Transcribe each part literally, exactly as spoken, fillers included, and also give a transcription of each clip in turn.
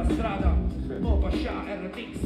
strada, Mo Pasha R X.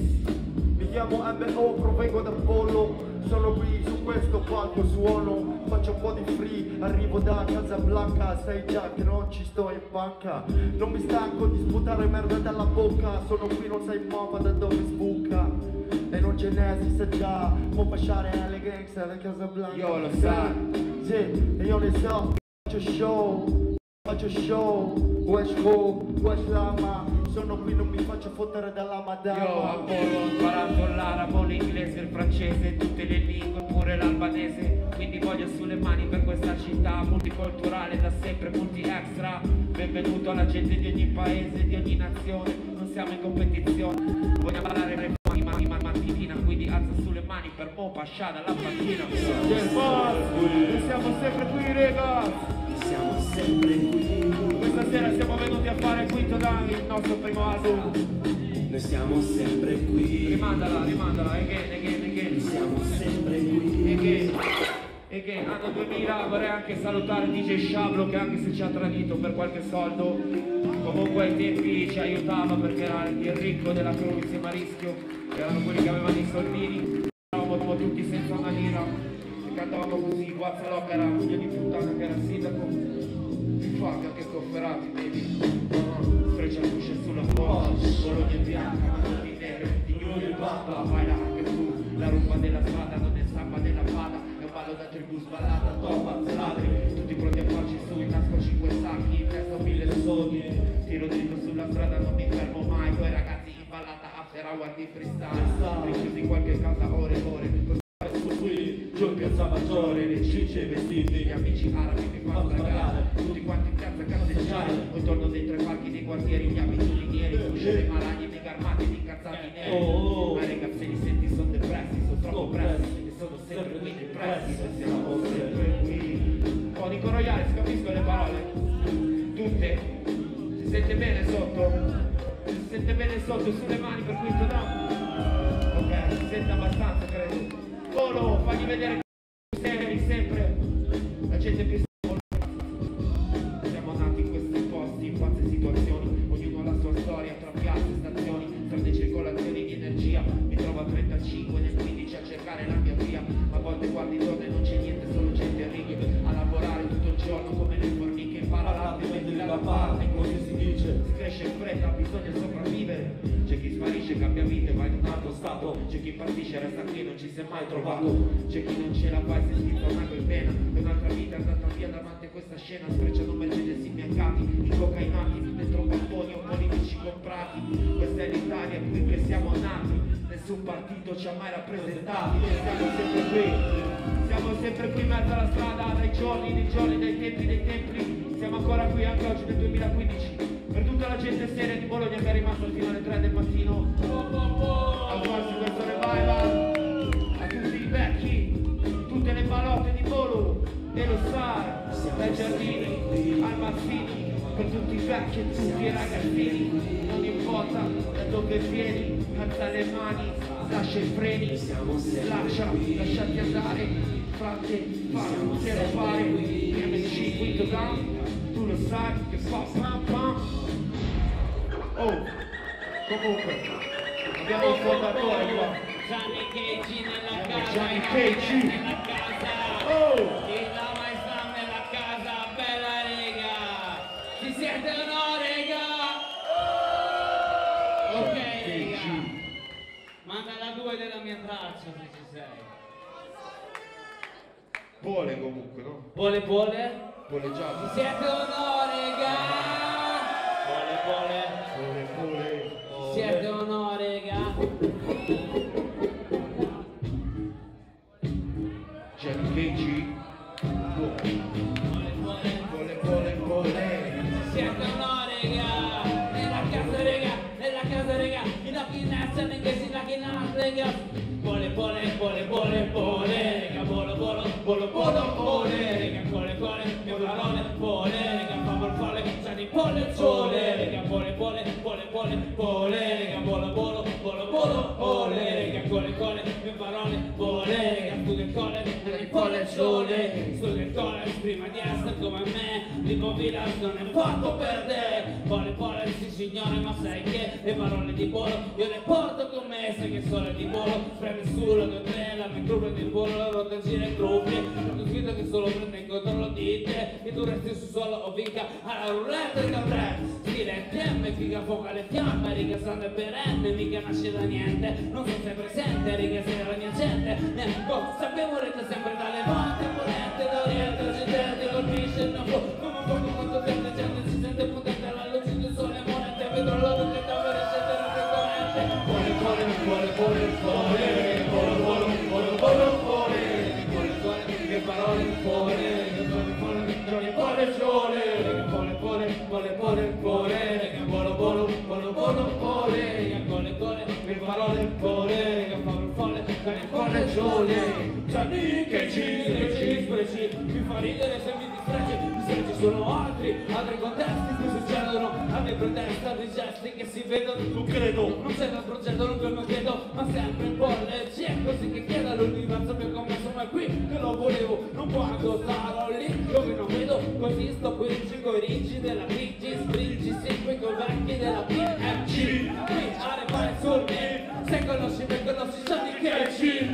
Mi chiamo M O, provengo da Polo. Sono qui su questo palco, suono, faccio un po' di free. Arrivo da Casablanca, sai già che non ci sto in banca. Non mi stanco di sputare merda dalla bocca. Sono qui, non sai mamma da dove sbuca. E non ce n'è, si sa già. Mo Pasciare alle gangster da Casablanca. Io lo sai. Sì, e io ne so. Faccio show, faccio show. Wesh ho, wesh lama. Sono qui, non mi faccio fottere dalla madama. Io a Polo ho imparato l'arabo, l'inglese, il francese, tutte le lingue, pure l'albanese. Quindi voglio sulle mani per questa città multiculturale, da sempre multi extra. Benvenuto alla gente di ogni paese, di ogni nazione. Non siamo in competizione, vogliamo parlare le mani, mani, mani, mattina. Quindi alza sulle mani per Mo Pasha dalla panchina. Del boss, noi siamo sempre qui, rega. Siamo sempre qui. Questa sera siamo venuti a fare il quinto down, il nostro primo album. Noi siamo sempre qui. Rimandala, rimandala, again, again, again. Siamo sempre qui. Again, again, anno duemila. Vorrei anche salutare D J Shablo, che anche se ci ha tradito per qualche soldo, comunque ai tempi ci aiutava perché era il ricco della crew insieme a Rischio. Erano quelli che avevano i soldini. Eravamo tutti senza una lira e cantavamo così. Guazzaloca era un figlio di puttana che era sindaco. Facca che cofferati, baby. uh, Freccia luce sulla porta, Bologna è bianca, ma non di nero, di New e Bamba. Vai là anche tu, la rumba della strada non è stampa della fada. È un ballo da tribù sballata, toppa, ladri. Tutti pronti a farci su, in tasca cinque sacchi, in testa mille soldi. Tiro dritto sulla strada, non mi fermo mai. Due ragazzi in ballata, after hour di freestyle. Richiusi in qualche casa ore e ore. Qui, giù in piazza Maggiore, le cicce vestiti, gli amici arabi mi fanno pagare, tutti quanti in piazza cazzeggiare, poi torno dentro i parchi dei quartieri, gli abitudinieri, fusce dei malagni, mega armati, di incazzati neri. Ma ragazzi li senti, sono depressi, sono troppo pressi, e sono sempre qui depressi, e siamo sempre qui. Un po' di coroiale, si capiscono le parole, tutte, si sente bene sotto, si sente bene sotto, sulle mani per quinto down. Ok, si sente abbastanza credo. Polo, fagli vedere che sei sempre la gente più siamo nati in questi posti, in pazze situazioni, ognuno ha la sua storia, tra piazze, stazioni, strade, circolazioni di energia. Mi trovo a trentacinque nel quindici a cercare la mia via, ma a volte guardi intorno e non c'è niente, solo gente a righe a lavorare tutto il giorno come le formiche, impara l'arte e metti dalla parte, così si dice. Si cresce in fretta, bisogna sopravvivere. C'è chi sparisce, cambia vita e va in un altro stato. C'è chi partisce, resta qui e non ci si è mai trovato. C'è chi non ce la fa e si schizza un in pena. E un'altra vita è andata via davanti a questa scena. Sfrecciano Mercedes imbiancati, incocainati, dentro papponi o politici comprati. Questa è l'Italia qui che siamo nati. Nessun partito ci ha mai rappresentati. Siamo sempre qui, siamo sempre qui in mezzo alla strada. Dai giorni, dei giorni, dai tempi, dei tempi. Siamo ancora qui anche oggi nel duemilaquindici. Per tutta la gente seria di Bologna che è rimasta fino alle tre del mattino a farsi questo revival, a tutti i vecchi, tutte le balotte di Bolo, dello Star, dai giardini, al Mazzini, per tutti i vecchi e tutti i ragazzini, non importa da dove vieni, alza le mani, lascia i freni, lascia, lasciati andare, frate, fare un zero fare, M C, quinto down, tu lo sai che fa pam pam. Oh, comunque, abbiamo il fondatore qua. Gianni Cagey nella casa, Gianni Cagey nella casa. Oh! Il la maestra nella casa, bella rega. Ci siete o no, rega? Ok, rega. Manda la due della mia traccia se ci sei. Pole comunque, no? Pole pole? Poleggiato. Ci siete o no, rega? Pole pole. Pole, pole. Ci siete o no, rega? Gianni Cagey. Pole, pole, pole. Ci siete o no, rega? Nella casa, rega, nella casa, rega, in la finestra, neanche si la chiama, rega. Pole, pole, pole, pole, pole, rega, bolo, bolo, bolo, bolo, pole, rega, pole, pole, mie parole, pole, rega, favor, pole, sani, pole, pole, rega, pole, pole, pole, pole, pole, rega, bolo, bolo, bolo, bolo, pole, rega, pole, pole, mie parole, pole, rega, studio il cole, nelle pole, sole, studio il cole, scrivo prima di essere come me, tipo Vilas non è fatto per te. Pole pole sì signore, ma sai che le parole di Polo io le porto con me, sai che sono di Polo, premi sulla due tre, la mia gruppo di Polo, la ruota gira in gruppi, ho scritto che solo prende in controllo di te, che tu resti su solo o vinca alla roulette del caprè. Stile T M, figa fuoca le fiamme, riga sangue perenne, mica nasce da niente, non sono sempre presente, riga sei la mia gente, ecco, sapevo rete sempre dalle volte, ponente, da oriente, occidente, colpisce il naufo, come un poco quanto gente, gente si sente potente alla luce del sole, monete, vedo l'oro che dove recete non è corrente. Pole, pole, pole, pole, pole, pole, pole, pole, pole, pole, pole, pole, che parole, pole, che pole, pole, pole, pole, sole, che pole, pole, pole, pole, pole, che polo, polo, polo, polo, pole, che pole, pole, che parole, pole, che pole, pole, che pole, sole. Gianni che ci, che ci, spreci, mi fa ridere se mi dispregi, se ci sono altri, altri contesti che succedono, altri pretesti, altri gesti che si vedono, non credo, non c'è un progetto, non quello chiedo, ma sempre in bolle, c'è così che chieda l'universo mi ha commesso, ma è qui che lo volevo, non quando sarò lì, dove non vedo, così sto qui, con i rigi della P G, stringi sempre con i vecchi della P M C, qui a fare sul me, se conosci me conosci Gianni che ci,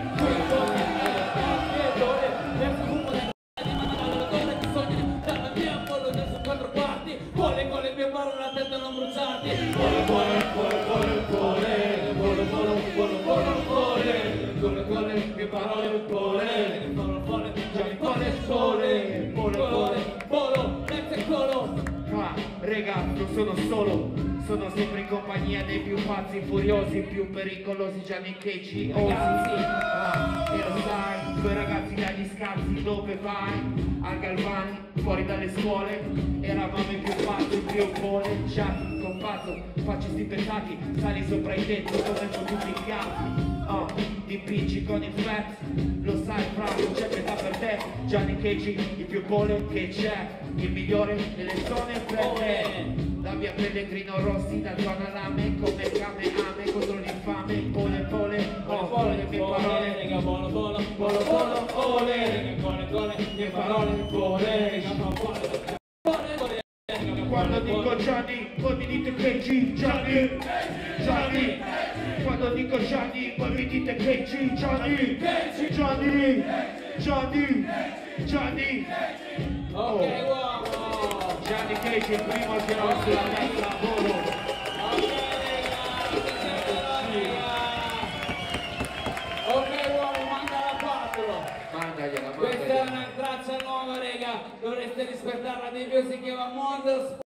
Pole con le mie parole a testa non bruciarti. Pole, pole, pole, pole, pole, pole, pole, pole, pole, pole, pole, con le mie parole, pole, pole, pole, Gianni pole sole, pole, pole, polo, mezzo colo. Ma, rega, non sono solo, sono sempre in compagnia dei più pazzi, furiosi, più pericolosi Gianni che ci osi. Ah, e lo sai, quei ragazzi dagli scazzi dove vai? Al Galvani, fuori dalle scuole, eravamo i più pazzi, più boleggiati, con pazzo, facci sti pettati, sali sopra i tetti come con tutti i piatti. Oh, ti pinci con il flex, lo sai bravo, c'è metà per te, Gianni Cagey, il più pole che c'è, il migliore delle zone per te. La mia Pellegrino Rossi da zona lame, come Kame Ame contro l'infame, pole pole, oh, pole, le mie parole, Rega, polo, polo, polo polo, ole, rega, pole, pole, mie parole, pole, rega, pole, pole, pole. quando dico Gianni, voi mi dite che G, Gianni, Gianni, quando dico Gianni, voi mi dite che G, Gianni, Gianni, Gianni, Gianni, Ok, uomo. Gianni Cagey, il primo che ho sulla destra, volo. Ok, raga, ok, uomo, manda la quattro. Mandagliela, Questa è mandagliela. una traccia nuova, raga, dovreste rispettarla di più, si chiama Models.